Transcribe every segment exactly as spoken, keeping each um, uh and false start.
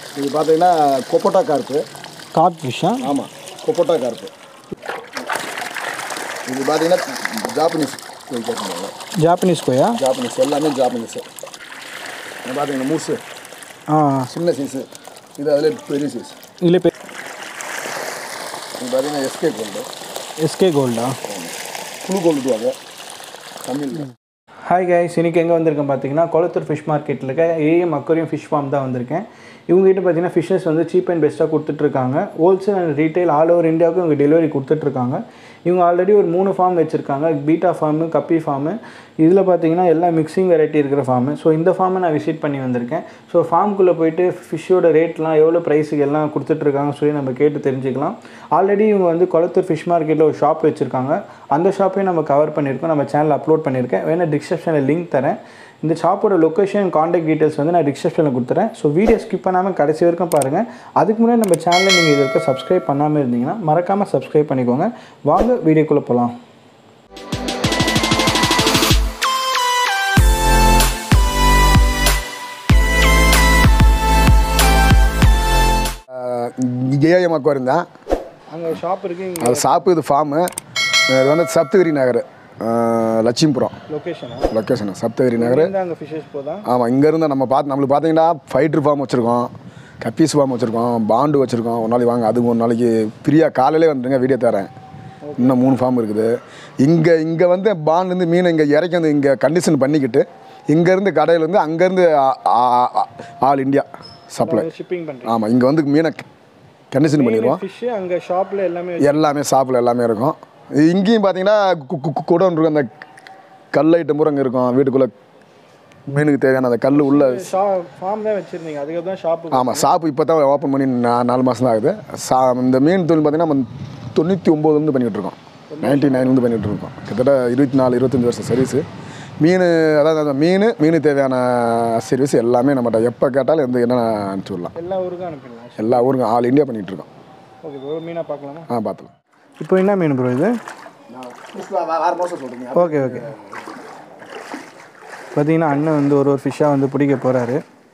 இது பார்த்தீங்கன்னா கொப்பட்டா கார்ப்பு. கார்ப் ஃபிஷ்ஷா? ஆமாம், கொப்பட்டா கார்ப்பு. இது பார்த்தீங்கன்னா ஜாப்பனீஸ் கோய் கேட்குறாங்க. ஜாப்பனீஸ் கோயா? ஜாப்பனீஸ், எல்லாமே ஜாப்பனீஸு. இது பார்த்தீங்கன்னா மூசு. ஆ, சின்ன சைஸு. இது அதில் பெரிய சைஸ். இதில் பெரிய. இது பார்த்தீங்கன்னா எஸ்கே கோல்டு. எஸ்கே கோல்டா? புழு கோல்டுவாங்க தமிழ். ஹாய் கைஸ், இன்றைக்கி எங்கே வந்திருக்கேன் பார்த்தீங்கன்னா கோலத்தூர் ஃபிஷ் மார்க்கெட்டில் இருக்க ஏஎம் அக்வாரியம் ஃபிஷ் ஃபார்ம் தான் வந்திருக்கேன். இவங்ககிட்ட பார்த்தீங்கன்னா ஃபிஷ்ஷஸ் வந்து சீப் அண்ட் பெஸ்ட்டாக கொடுத்துட்ருக்காங்க. Wholesale and retail all over இந்தியாவுக்கு இவங்க டெலிவரி கொடுத்துட்ருக்காங்க. இவங்க ஆல்ரெடி ஒரு மூணு ஃபார்ம் வச்சுருக்காங்க. Betta farm, guppy farm. இதில் பார்த்தீங்கன்னா எல்லா மிக்சிங் வெரைட்டி இருக்கிற ஃபார்மு. ஸோ இந்த ஃபார்மை நான் விசிட் பண்ணி வந்திருக்கேன். ஸோ ஃபார்முக்குள்ளே போயிட்டு ஃபிஷ்ஷோட ரேட்லாம் எவ்வளோ ப்ரைஸுக்கு எல்லாம் கொடுத்துட்ருக்காங்க சொல்லி நம்ம கேட்டு தெரிஞ்சுக்கலாம். ஆல்ரெடி இவங்க வந்து கோலத்தூர் ஃபிஷ் மார்க்கெட்டில் ஒரு ஷாப் வச்சுருக்காங்க. அந்த ஷாப்பையும் நம்ம கவர் பண்ணியிருக்கோம், நம்ம சேனல் அப்லோட் பண்ணியிருக்கேன். வேணால் டிஸ்கிரிப்ஷனில் லிங்க் தரேன். இந்த ஷாப்போட லொக்கேஷன், காண்டாக்ட் டீட்டெயில்ஸ் வந்து நான் டிஸ்கிரிப்ஷனில் கொடுத்துறேன். ஸோ வீடியோ ஸ்கிப் பண்ணாமல் கடைசி வரைக்கும் பாருங்கள். அதுக்கு முன்னாடி நம்ம சேனலில் நீங்கள் இது வரைக்கும் சப்ஸ்கிரைப் பண்ணாமல் இருந்தீங்கன்னா மறக்காமல் சப்ஸ்கிரைப் பண்ணிக்கோங்க. வாங்க வீடியோக்குள்ளே போகலாம். ஏஎம் அக்வாரியம் தான் அங்கே ஷாப் இருக்குது. அது ஷாப்பு, இது ஃபார்மு. இது வந்து சப்தகிரி நகர், லட்சுமிபுரம் லொக்கேஷனா? லொக்கேஷனு சப்தகிரி நகர். அங்கே ஃபிஷ்ஷஸ் போதா? ஆமாம், இங்கேருந்து நம்ம பார்த்து நம்மளுக்கு பார்த்தீங்கன்னா ஃபைட்ரு ஃபார்ம் வச்சுருக்கோம், கப்பீஸ் ஃபார்ம் வச்சுருக்கோம், பாண்டு வச்சுருக்கோம். ஒரு நாளைக்கு வாங்க, அது ஒரு நாளைக்கு ஃப்ரீயாக காலையிலே வந்துடுங்க, வீடியோ தரேன். இன்னும் மூணு ஃபார்ம் இருக்குது. இங்கே இங்கே வந்து பாண்ட்லேருந்து மீன் இங்கே இறக்கி வந்து இங்கே கண்டிஷன் பண்ணிக்கிட்டு இங்கேருந்து கடையிலேருந்து அங்கேருந்து ஆல் இண்டியா சப்ளை ஷிப்பிங் பண்ணுறேன். ஆமாம், இங்கே வந்து மீனை கண்டிஷன் பண்ணிடுவோம். ஃபிஷ்ஷு அங்கே ஷாப்பில் எல்லாமே எல்லாமே ஷாப்பில் எல்லாமே இருக்கும். இங்கேயும் பார்த்தீங்கன்னா குடோன் இருக்கும், அந்த கல் ஐட்டம் பூரா அங்கே இருக்கும். வீட்டுக்குள்ளே மீனுக்கு தேவையான அந்த கல் உள்ள ஃபார்ம் தான் வச்சுருந்தீங்க, அதுக்கு தான் ஷாப்பு. ஆமாம், ஷாப்பு இப்போ தான் ஓப்பன் பண்ணி நாலு மாதம் தான் ஆகுது. சா இந்த மீன் தொழில் பார்த்தீங்கன்னா நம்ம தொண்ணூற்றி ஒம்போதுலேருந்து பண்ணிகிட்டு இருக்கோம், நைன்ட்டி நைன்லேருந்து பண்ணிகிட்டு இருக்கோம். கிட்டத்தட்ட இருபத்தி நாலு இருபத்தஞ்சி வருஷம் சர்வீஸு. மீன், அதாவது மீன் மீனுக்கு தேவையான சர்வீஸ் எல்லாமே நம்மகிட்ட எப்போ கேட்டாலும் எந்த என்ன அனுப்பிச்சி விடலாம். எல்லா ஊருக்கும் அனுப்பிடலாம். எல்லா ஊருக்கும் ஆல் இண்டியா பண்ணிகிட்ருக்கோம். ஓகே ப்ரோ, மீனாக பார்க்கலாமா? ஆ, பார்த்துக்கலாம். இப்போ என்ன மீன் ப்ரோ இது? ஆறு மாதம் சொல்கிறீங்க. Okay okay. பார்த்தீங்கன்னா அண்ணன் வந்து ஒரு ஒரு ஃபிஷ்ஷாக வந்து பிடிக்க போகிறாரு.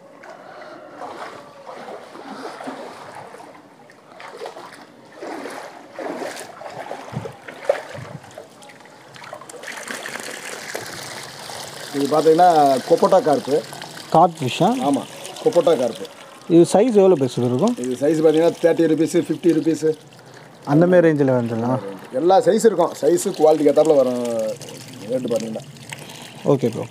இது பார்த்தீங்கன்னா கொப்பட்டா கார்ப்பு. கார்ப் ஃபிஷ்ஷா? ஆமாம், கொப்பட்டா கார்ப்பு. இது சைஸ் எவ்வளோ பெருசு இருக்கும்? இது சைஸ் பார்த்தீங்கன்னா தேர்ட்டி ருபீஸு, ஃபிஃப்டி ருபீஸு, அந்தமாரி ரேஞ்சில் வந்துடலாம். எல்லா சைஸ் இருக்கும். சைஸு குவாலிட்டிக்கு ஏற்றாப்புல வரும் ரேட்டு பார்த்தீங்கன்னா. Okay bro.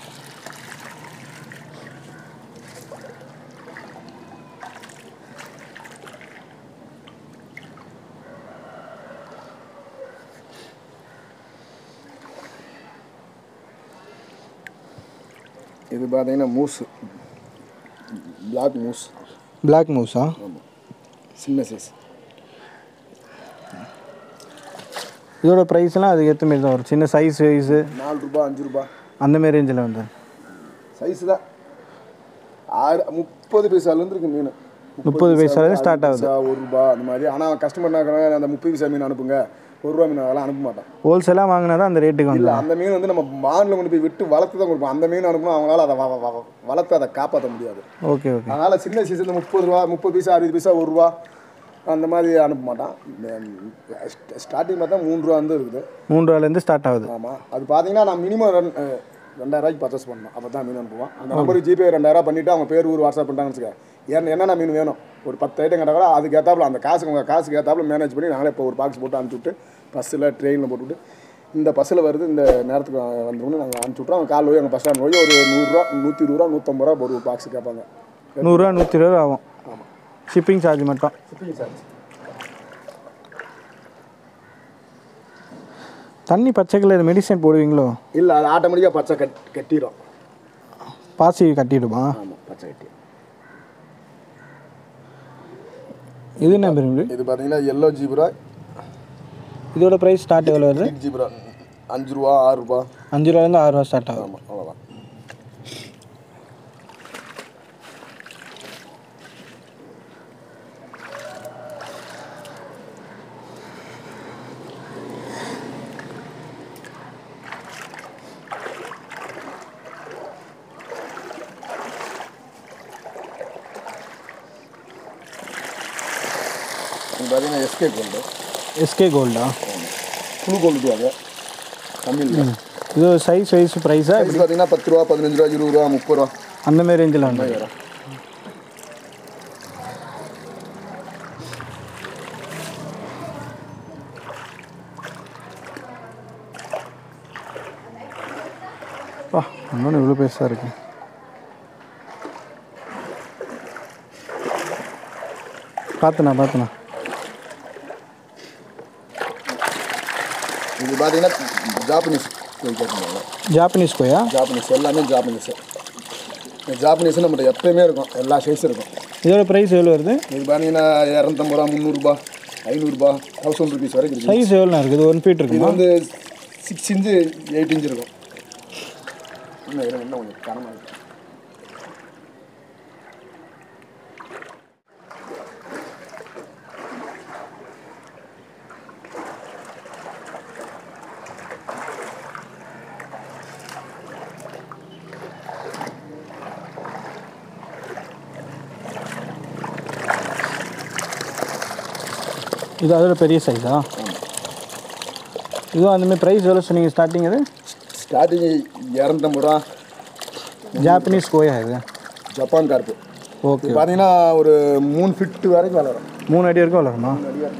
இது பார்த்தீங்கன்னா மூஸு, பிளாக் மூஸ். பிளாக் மூஸா? ஆமாம், சின்ன சைஸ். இதோட ப்ரைஸ்லாம் அதுக்கு ஏற்ற மாரி தான் வரும். சின்ன சைஸ் சைஸு நாலு ரூபா அஞ்சு ரூபா அந்தமாரி ரேஞ்சில் வந்து சைஸு தான். ஆறு முப்பது பைசாலேருந்து இருக்குது மீன். முப்பது பைசாலேருந்து ஸ்டார்ட் ஆகுது. ஒரு ரூபா அந்த மாதிரி. ஆனால் கஸ்டமர் என்ன, அந்த முப்பது பைசா மீன் அனுப்புங்க, ஒரு ரூபா மீன் அதெல்லாம் அனுப்ப மாட்டோம். ஹோல்சேலாக வாங்கினா தான் அந்த ரேட்டுக்கு வந்து. இல்லை, அந்த மீன் வந்து நம்ம பாண்டில் கொண்டு போய் விட்டு வளர்த்து தான் கொடுப்போம். அந்த மீன் அனுப்பணும், அவங்களால அதை வளர்த்து அதை காப்பாற்ற முடியாது. Okay okay. அதனால் சின்ன சைஸ் முப்பது ரூபா, முப்பது பைசா, அறுபது பைசா, ஒரு ரூபா அந்த மாதிரி அனுப்ப மாட்டான். ஸ்டார்டிங் பார்த்தா மூணு ரூபா வந்து இருக்குது. மூணு ரூபாலேருந்து ஸ்டார்ட் ஆகுது. ஆமாம், அது பார்த்தீங்கன்னா நான் மினிமம் ரெண்டு ரெண்டாயிரூவாய்க்கு பர்ச்சேஸ் பண்ணணும். அப்போ தான் மீன் அனுப்புவான். அந்த நம்பருக்கு ஜிபே ரெண்டாயிரம் பண்ணிவிட்டு அவங்க பேர் ஊர் வாட்ஸ்அப் பண்ணிட்டாங்கன்னு வச்சுக்க, ஏன்னா என்னென்ன மீன் வேணும் ஒரு பத்து ஐட்டம் கேட்டால் கூட அதுக்கு ஏற்றாப்புல அந்த காசுக்கு உங்கள் காசுக்கு ஏற்றாப்புல மேனேஜ் பண்ணி நாங்களே இப்போ ஒரு பாக்ஸ் போட்டு அனுப்பிச்சுட்டு பஸ்ஸில் ட்ரெயினில் போட்டுவிட்டு இந்த பஸ்ஸில் வருது இந்த நேரத்துக்கு வந்துடும் நாங்கள் அனுப்பிச்சி விட்றோம். அவங்க கால் போய் அங்கே பஸ் ஸ்டாண்ட் போய் ஒரு நூறுரூவா நூற்றி இருபது ரூபா நூற்றம்பது ரூபா ஒரு பாக்ஸ் கேட்பாங்க. நூறுரூவா நூற்றி இருபது ரூபா ஆகும். ஆமாம், ஷிப்பிங் சார்ஜ் மட்டும். Shipping charge. தண்ணி பச்சை கலர் மெடிசன் போடுவீங்களோ? இல்லை, அது ஆட்டோமேட்டிக்காக பச்சை கட் கட்டிடும். பாசி கட்டிடுமா? ஆமாம், பச்சை கட்டி. இது என்ன பெரிய? இது பார்த்தீங்கன்னா எல்லோ ஜீப்ரா. இதோட ப்ரைஸ் ஸ்டார்ட் எவ்வளோ வருது? ஜீப்ரா அஞ்சு ரூபா ஆறு ரூபா. அஞ்சு ரூபாலேருந்து ஆறு ரூபா ஸ்டார்ட் ஆகும். ஆமாம், அவ்வளோதான். இது பார்த்தீங்கன்னா எஸ்கே கோல்டு. எஸ்கே கோல்டா? ஃபுல் கோல்டு அது கம்மி இல்லை. இது சைஸ் வைஸ் ப்ரைஸா? இது பார்த்தீங்கன்னா பத்து ரூபா, பதினஞ்சு ரூபா, இருபது ரூபா, முப்பது ரூபா அந்த மாதிரி ரேஞ்சில் வந்து வரும். பா இன்னொன்று இவ்வளோ பெருசாக இருக்கு. பார்த்துண்ணா பார்த்துண்ணா. இது பார்த்தீங்கன்னா ஜாப்பனீஸ் ஜாப்பனீஸ் கோயா? ஜாப்பனீஸ் எல்லாமே ஜாப்பனீஸு. ஜாப்பனீஸ் நம்மகிட்ட எப்பயுமே இருக்கும், எல்லா சைஸும் இருக்கும். இதோட ப்ரைஸ் எவ்வளோ வருது? இது பார்த்தீங்கன்னா இரநூத்தம்பது ரூபா, முந்நூறுரூபா, ஐநூறுரூபா, தௌசண்ட் ருபீஸ் வரைக்கும் இருக்குது. சைஸ் எவ்வளோ இருக்குது? ஒன் ஃபீட் இருக்குது. இது வந்து சிக்ஸ் இன்ச்சு எயிட் இன்ச்சு இருக்கும். இன்னும் இன்னும் கொஞ்சம் கனமாக இருக்கும். இது அதோட பெரிய சைஸா? இதுவும் அந்தமாதிரி ப்ரைஸ் எவ்வளோ சொன்னீங்க ஸ்டார்டிங்? அது ஸ்டார்டிங் இரநூத்தம்பது ரூபா. ஜாப்பனீஸ் கோயா இது? Japan carp. ஓகே. பார்த்தீங்கன்னா ஒரு மூணு ஃபிட்டு வரைக்கும் வளரும். மூணு அடி வரைக்கும் வளருமா?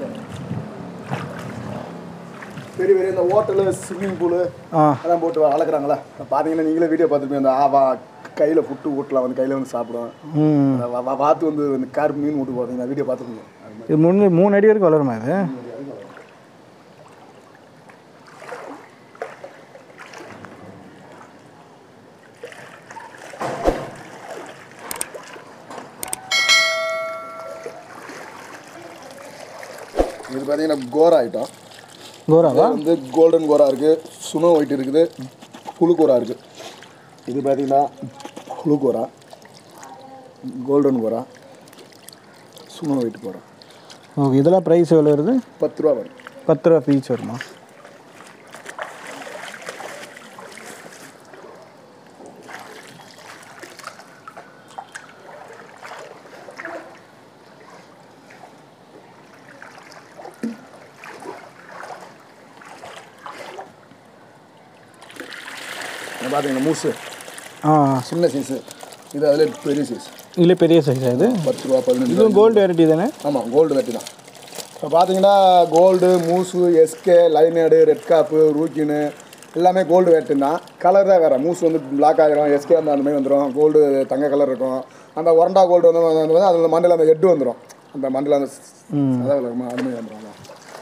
பெரிய பெரிய இந்த ஹோட்டலு, ஸ்விம்மிங் பூலு அதெல்லாம் போட்டு வளர்க்குறாங்களா? பார்த்தீங்கன்னா நீங்களே வீடியோ பார்த்துருப்பீங்க. அந்த ஆவா கையில் புட்டு வீட்டில் வந்து கையில் வந்து சாப்பிடுவோம். பார்த்து வந்து இந்த கார்ப்பு மீன் விட்டு போகிறீங்க வீடியோ பார்த்துருக்கீங்க. இது மூணு மூணு அடி வரைக்கும் வளருமா இது? இது பார்த்தீங்கன்னா கோரா ஐட்டம். கோராவா? வந்து கோல்டன் கோரா இருக்குது, சுனோ ஒயிட் இருக்குது, புழு கோரா இருக்குது. இது பார்த்தீங்கன்னா புழு கோரா, கோல்டன் கோரா, சுனோ ஒயிட் கோரா. ஓகே. இதெல்லாம் ப்ரைஸ் எவ்வளோ வருது? பத்து ரூபா வரும். பத்து ரூபா பீச் வருமா? பார்த்தீங்கன்னா மூசு ஆ சின்ன சைஸு. இது அதில் பெரிய சைஸ். இல்லை பெரிய சைஸா இது? பத்து ரூபா, பதினஞ்சு. இதுவும் கோல்டு வெரைட்டி தானே? ஆமாம், கோல்டு வெரைட்டி தான். இப்போ பார்த்தீங்கன்னா கோல்டு, மூசு, எஸ்கே, லைனேடு, ரெட் காப்பு, ரூக்கின்னு எல்லாமே கோல்டு வெரைட்டி தான். கலர் தான் வேறு. மூசு வந்து பிளாக் ஆகிரும், எஸ்கே வந்து அந்த மாதிரி வந்துடும், கோல்டு தங்க கலர் இருக்கும். அந்த ஒரண்டா கோல்டு வந்து அதில் மண்டல அந்த ஹெட்டு வந்துடும், அந்த மண்டல அந்த அதாவது அது மாதிரி வந்துடும்.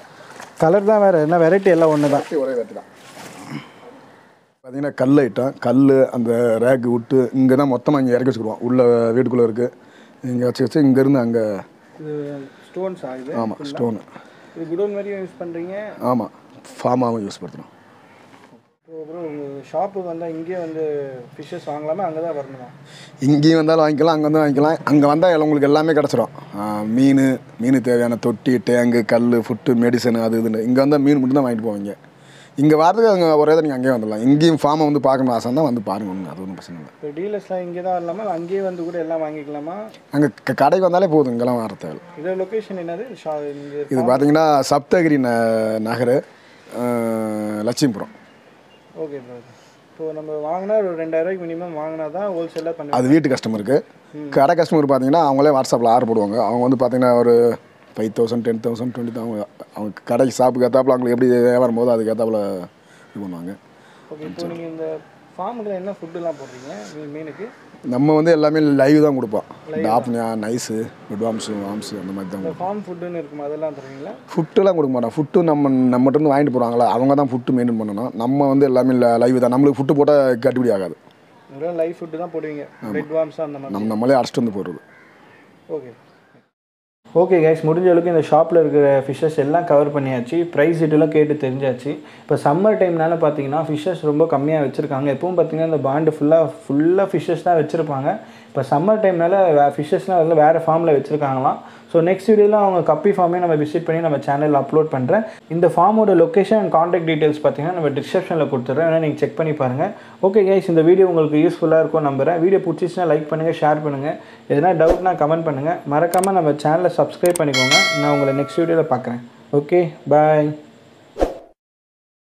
கலர் தான் வேறு, என்ன வெரைட்டி எல்லாம் ஒன்று தான், ஒரே வெரைட்டி தான். பார்த்தீங்கன்னா கல் ஐட்டம். கல் அந்த ரேக்கு விட்டு இங்கே தான் மொத்தமாக இங்கே இறக்கி வச்சுக்குருவோம். உள்ள வீட்டுக்குள்ளே இருக்குது, இங்கே வச்சு வச்சு இங்கேருந்து அங்கே. இது ஸ்டோன்ஸ் ஆகுது? ஆமாம், ஸ்டோனு. இது குடோன் மாதிரியும் யூஸ் பண்ணுறீங்க? ஆமாம், ஃபார்மாகவும் யூஸ் பண்ணுறோம். அப்புறம் உங்கள் ஷாப்புக்கு வந்தால் இங்கேயே வந்து ஃபிஷ்ஷஸ் வாங்கலாமா, அங்கே தான் வரணுமா? இங்கேயும் வந்தாலும் வாங்கிக்கலாம், அங்கே வந்து வாங்கிக்கலாம். அங்கே வந்தால் உங்களுக்கு எல்லாமே கிடச்சிரும். மீன், மீன் தேவையான தொட்டி, டேங்கு, கல், ஃபுட்டு, மெடிசனு, அது இதுன்னு. இங்கே வந்தால் மீன் மட்டும் தான் வாங்கிட்டு போவீங்க. இங்கே வரதுக்கு அங்கே ஒரே தான் நீங்கள் அங்கேயே வந்துடலாம். இங்கேயும் ஃபார்மை வந்து பார்க்கணும் ஆசை தான் வந்து பாருங்க, ஒன்று அது ஒன்றும் பிரச்சனை இல்லை. இப்போ டீலர்ஸ்லாம் இங்கே தான் வரலாமா, அங்கேயே வந்து கூட எல்லாம் வாங்கிக்கலாமா? அங்கே கடைக்கு வந்தாலே போதும், இங்கெல்லாம் வர தேவை. இதோட லொக்கேஷன் என்னது? இது பார்த்தீங்கன்னா சப்தகிரி ந நகர், லட்சுமிபுரம். Okay bro. இப்போது நம்ம வாங்கினா ஒரு ரெண்டாயிரம் ரூபாய்க்கு மினிமம் வாங்கினா தான் ஹோல்சேலாக பண்ணி. அது வீட்டு கஸ்டமருக்கு. கடை கஸ்டமர் பார்த்தீங்கன்னா அவங்களே வாட்ஸ்அப்பில் ஆர்டர் போடுவாங்க. அவங்க வந்து பார்த்தீங்கன்னா ஒரு five thousand ten thousand twenty thousand அவங்க கடைக்கு ஷாப்புக்கு ஏற்றாப்புல அவங்களுக்கு எப்படி வியாபாரம் போதோ அதுக்கு ஏற்றாப்புல இது பண்ணுவாங்க. ஓகே. இப்போ நீங்கள் இந்த ஃபார்முக்கு என்ன ஃபுட்டுலாம் போடுறீங்க மீனுக்கு? நம்ம வந்து எல்லாமே லைவ் தான் கொடுப்போம். டாப்னியா, நைஸு, பெட்வாம்ஸு, வாம்ஸு அந்த மாதிரி தான். ஃபார்ம் ஃபுட்டுன்னு இருக்குமா, அதெல்லாம் தருவீங்களா? ஃபுட்டுலாம் கொடுக்க மாட்டோம். ஃபுட்டு நம்ம நம்மகிட்ட வாங்கிட்டு போகிறாங்களா, அவங்க தான் ஃபுட்டு மெயின்டைன் பண்ணணும். நம்ம வந்து எல்லாமே லைவ் தான். நம்மளுக்கு ஃபுட்டு போட்டால் கட்டுப்படி ஆகாது. லைவ் ஃபுட்டு தான் போடுவீங்க, பெட்வாம்ஸு அந்த மாதிரி நம்ம நம்மளே அடிச்சிட்டு வந்து போடுறது. ஓகே. ஓகே கைஸ், முடிஞ்ச அளவுக்கு இந்த ஷாப்பில் இருக்கிற ஃபிஷ்ஷஸ் எல்லாம் கவர் பண்ணியாச்சு. ப்ரைஸ் இதெல்லாம் கேட்டு தெரிஞ்சாச்சு. இப்போ சம்மர் டைம்னால பார்த்தீங்கன்னா ஃபிஷ்ஷஸ் ரொம்ப கம்மியாக வச்சுருக்காங்க. எப்பவும் பார்த்தீங்கன்னா இந்த பாண்டு ஃபுல்லாக ஃபுல்லாக ஃபிஷ்ஷஸ் தான் வச்சுருப்பாங்க. இப்போ சம்மர் டைம்னால ஃபிஷ்ஷஸ்லாம் அதில் வேறு ஃபார்மில் வச்சுருக்காங்களாம். ஸோ ஸோ நெக்ஸ்ட் வீடியோவில் அவங்க கப்பி ஃபார்மே நம்ம விசிட் பண்ணி நம்ம சேனலில் அப்லோட் பண்ணுறேன். இந்த ஃபார்மோட லொக்கேஷன் அண்ட் காண்டாக்ட் டீட்டெயில்ஸ் பார்த்தீங்கன்னா நம்ம டிஸ்கிரிப்ஷனில் கொடுத்துட்றேன், வேணால் நீங்கள் செக் பண்ணி பாருங்கள். ஓகே கைஸ், இந்த வீடியோ உங்களுக்கு யூஸ்ஃபுல்லாக இருக்கும் நம்புகிறேன். வீடியோ பிடிச்சிச்சுன்னா லைக் பண்ணுங்கள், ஷேர் பண்ணுங்கள். எதனா டவுட்னா கமெண்ட் பண்ணுங்கள். மறக்காமல் நம்ம சேனலை சப்ஸ்கிரைப் பண்ணிக்கோங்க. நான் உங்களை நெக்ஸ்ட் வீடியோவில் பார்க்குறேன். ஓகே, பாய்.